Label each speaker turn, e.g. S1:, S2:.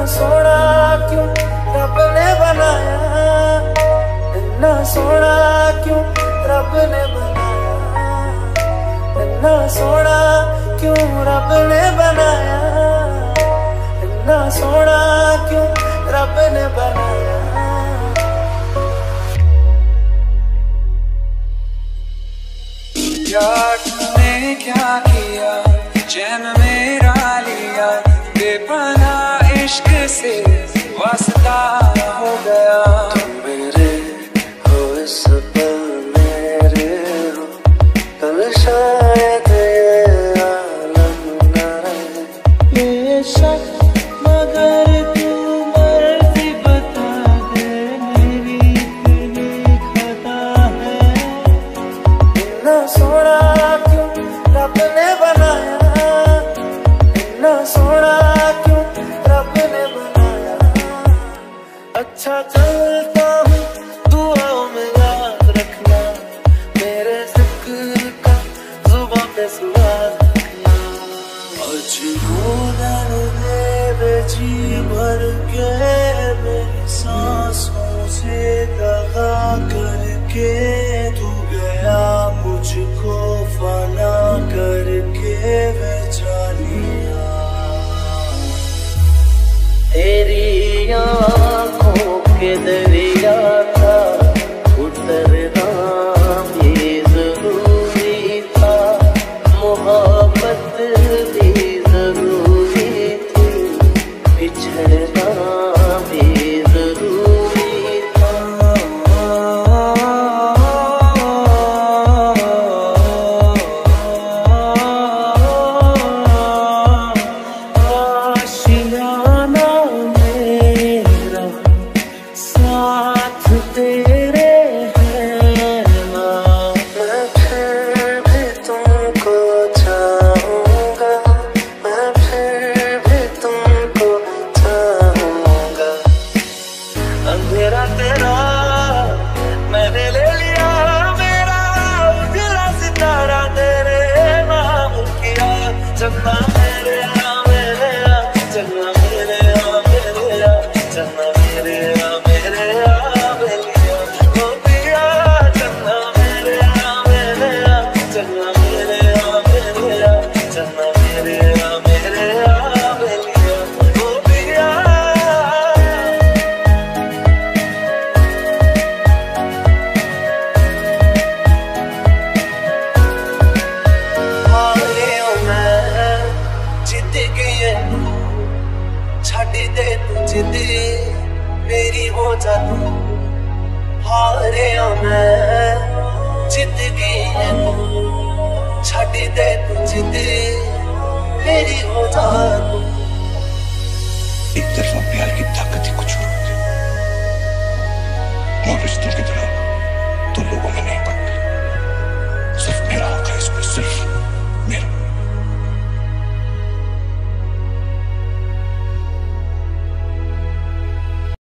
S1: सोना क्यों रब ने बनाया, इतना सोना क्यों रब ने बनाया, इतना सोना क्यों रब ने बनाया, इतना सोना क्यों रब ने बनाया।
S2: यार तूने क्या किया, चैन मेरा लिया, बेपनाह इश्क से वास्ता हो गया।
S1: तुम मेरे हो इस पल मेरे हो, कल शायद ये आलम न रहे। बेशक मगर तू मर्जी बता दे, मेरी इतनी खता है। इतना सोना क्यों रब ने बनाया, इतना सोना क्यों रब ने बनाया। अच्छा चलता हूँ दुआओं में याद रखना, मेरे जिक्र का जुबां पे सुहाग रखना। आज गोदन दे जी भर के, मेरी सांसों से दगा करके तू गया मुझको फना करके वे जानिया। तेरी आँखों के दरिया था उतरना भी जरूरी था, मोहब्बत भी जरूरी थी, बिछड़ना भी जरूरी था। आशियाना मेरा साथ तेरे है ना, मैं फिर भी तुमको चाहूँगा, मैं फिर भी तुमको चाहूँगा। अंधेरा तेरा मैंने ले लिया, मेरा उजला सितारा तेरे नाम किया। चन्ना मेरे आ मेरे आ, चन्ना मेरे आ मेरे आ, चन्ना मेरे आ मेरे आ बेलिया हो पिया। चन्ना मेरे आ मेरे आ, चन्ना मेरे आ मेरे आ, चन्ना मेरे आ मेरे आ बेलिया हो पिया। हारे मैं जिद गई छड़ दे तू जिद मेरी हो जा तू। हारे मैं जिद गई छड़ दे तू जिद मेरी हो जा तू।
S3: एक तरफा प्यार की ताकत ही कुछ और होती है, और रिश्तों की तरह तो लोगों में नहीं पड़ती।